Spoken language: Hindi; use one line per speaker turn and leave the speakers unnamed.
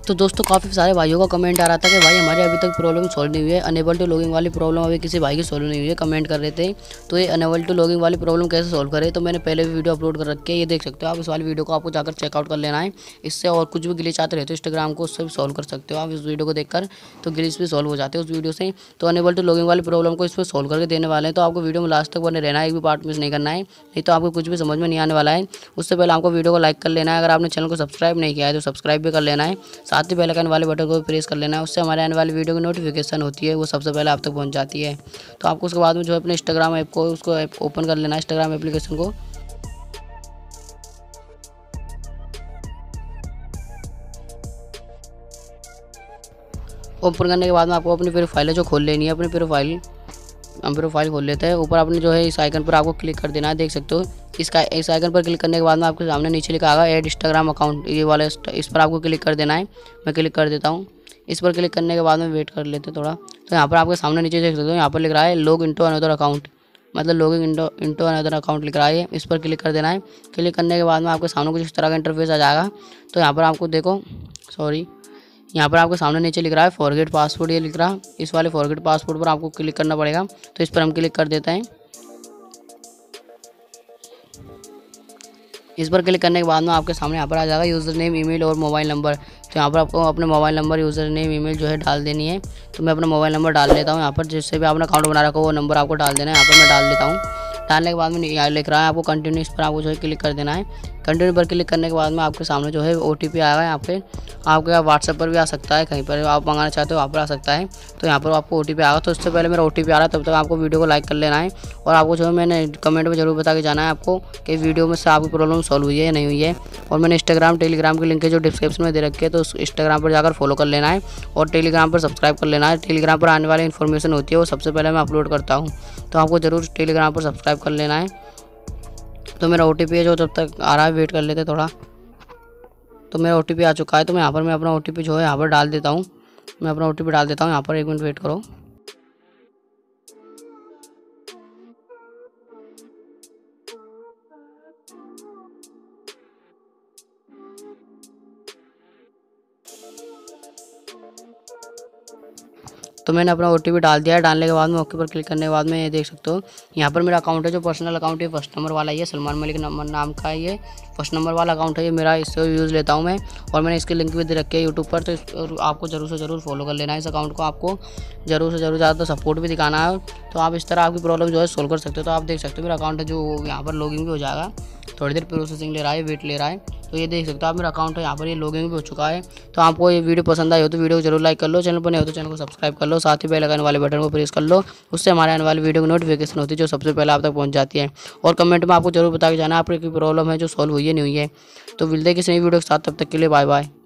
तो दोस्तों काफ़ी सारे भाइयों का कमेंट आ रहा था कि भाई हमारे अभी तक प्रॉब्लम सॉल्व नहीं हुई है, अनेबल टू लॉगिंग वाली प्रॉब्लम अभी किसी भाई की सॉल्व नहीं हुई है, कमेंट कर रहे थे। तो ये अनेबल टू लॉगिंग वाली प्रॉब्लम कैसे सॉल्व करें, तो मैंने पहले भी वीडियो अपलोड कर रखी है, ये देख सकते हो आप। इस वाली वीडियो को आपको जाकर चेकआउट कर लेना है। इससे और कुछ भी ग्लिच आते रहते हो इंस्टाग्राम को, उससे भी सॉल्व कर सकते हो आप इस वीडियो को देखकर। तो ग्लिच भी सॉल्व हो जाते हैं उस वीडियो से। तो अनेबल टू लॉगिंग वाली प्रॉब्लम को इसमें सॉल्व करके देने वाले हैं। तो आपको वीडियो में लास्ट तक बने रहना है, एक भी पार्ट मिस नहीं करना है, नहीं तो आपको कुछ भी समझ में नहीं आने वाला है। उससे पहले आपको वीडियो को लाइक कर लेना है। अगर आपने चैनल को सब्सक्राइब नहीं किया है तो सब्सक्राइब भी कर लेना है। साथ ही बेल आइकन वाले बटन को प्रेस कर लेना है, उससे हमारे आने वाली वीडियो की नोटिफिकेशन होती है वो सबसे पहले आप तक पहुंच जाती है। तो आपको उसके बाद में जो है अपने इंस्टाग्राम ऐप को उसको ओपन कर लेना है, इंस्टाग्राम एप्लीकेशन को। ओपन करने के बाद में आपको अपनी प्रोफाइल है जो खोल लेनी है। अपनी प्रोफाइल हम प्रोफाइल खोल लेते हैं। ऊपर आपने जो है इस आइकन पर आपको क्लिक कर देना है, देख सकते हो। इस आइकन पर क्लिक करने के बाद में आपके सामने नीचे लिखा आएगा ऐड इंस्टाग्राम अकाउंट, ये वाला इस पर आपको क्लिक कर देना है। मैं क्लिक कर देता हूँ। इस पर क्लिक करने के बाद में वेट कर लेते हैं थोड़ा। तो यहाँ पर आपके सामने नीचे देख सकते हो, यहाँ पर लिख रहा है लॉग इनटू अनदर अकाउंट, मतलब लॉगिंग इनटू अनदर अकाउंट लिख रहा है। इस पर क्लिक कर देना है। क्लिक करने के बाद में आपके सामने कुछ इस तरह का इंटरफेस आ जाएगा। तो यहाँ पर आपको देखो, यहाँ पर आपके सामने नीचे लिख रहा है फॉरगेट पासवर्ड, ये लिख रहा है। इस वाले फॉरगेट पासवर्ड पर आपको क्लिक करना पड़ेगा। तो इस पर हम क्लिक कर देते हैं। इस पर क्लिक करने के बाद में आपके सामने यहाँ पर आ जाएगा यूज़र नेम, ईमेल और मोबाइल नंबर। तो यहाँ पर आपको अपने mobile number, user name, email जो है डाल देनी है। तो मैं अपना मोबाइल नंबर डाल लेता हूँ यहाँ पर। जिससे भी आपने अकाउंट बना रखा हो वो नंबर आपको डाल देना है। यहाँ पर मैं डाल देता हूँ। डालने के बाद में यहाँ लिख रहा है आपको कंटिन्यू, इस पर आपको जो है क्लिक कर देना है। कंटिन्यू पर क्लिक करने के बाद में आपके सामने जो है OTP आएगा। यहाँ पे आपके व्हाट्सएप पर भी आ सकता है, कहीं पर आप मंगाना चाहते हो वहाँ पर आ सकता है। तो यहाँ पर आपको OTP आएगा। तो इससे पहले मेरा OTP आ रहा है, तब तक आपको वीडियो को लाइक कर लेना है। और आपको जो है मैंने कमेंट में जरूर बता के जाना है आपको कि वीडियो में से आपकी प्रॉब्लम सॉल्व हुई है या नहीं हुई है। और मैंने इंस्टाग्राम, टेलीग्राम की लिंक है जो डिस्क्रिप्शन में दे रखी है, तो उस इंस्टाग्राम पर जाकर फॉलो कर लेना है और टेलीग्राम पर सब्सक्राइब कर लेना है। टेलीग्राम पर आने वाली इन्फॉर्मेशन होती है वो सबसे पहले मैं अपलोड करता हूँ, तो आपको ज़रूर टेलीग्राम पर सब्सक्राइब कर लेना है। तो मेरा OTP है जो तब तक आ रहा है, वेट कर लेते थोड़ा। तो मेरा OTP आ चुका है। तो मैं यहाँ पर अपना OTP जो है यहाँ पर डाल देता हूँ। मैं अपना OTP डाल देता हूँ यहाँ पर, 1 मिनट वेट करो। तो मैंने अपना OTP डाल दिया है। डालने के बाद में ओके पर क्लिक करने के बाद में ये देख सकते हो यहाँ पर मेरा अकाउंट है जो पर्सनल अकाउंट है, फर्स्ट नंबर वाला, ये सलमान मलिक नाम का ये फर्स्ट नंबर वाला अकाउंट है ये मेरा। इससे यूज़ लेता हूँ मैं, और मैंने इसकी लिंक भी दे रखी है यूट्यूब पर। तो आपको ज़रूर से ज़रूर फॉलो कर लेना है इस अकाउंट को। आपको ज़रूर से ज़रूर ज़्यादा सपोर्ट भी दिखाना है, तो आप इस तरह आपकी प्रॉब्लम जो है सोल्व कर सकते हो। तो आप देख सकते हो मेरा अकाउंट है जो यहाँ पर लॉगिन भी हो जाएगा। थोड़ी देर प्रोसेसिंग ले रहा है, वेट ले रहा है। तो ये देख सकते हो आप मेरा अकाउंट है यहाँ पर, ये लॉगिन भी हो चुका है। तो आपको ये वीडियो पसंद आई हो तो वीडियो को जरूर लाइक कर लो, चैनल पर नहीं हो तो चैनल को सब्सक्राइब कर लो, साथ ही बेल आइकन वाले बटन को प्रेस कर लो। उससे हमारे आने वाली वीडियो की नोटिफिकेशन होती है जो सबसे पहले आप तक पहुँच जाती है। और कमेंट में आपको जरूर बता के जाना आपकी प्रॉब्लम है जो सॉल्व हुई है नहीं हुई है। तो मिलते हैं किसी नई वीडियो के साथ, तब तक के लिए बाय बाय।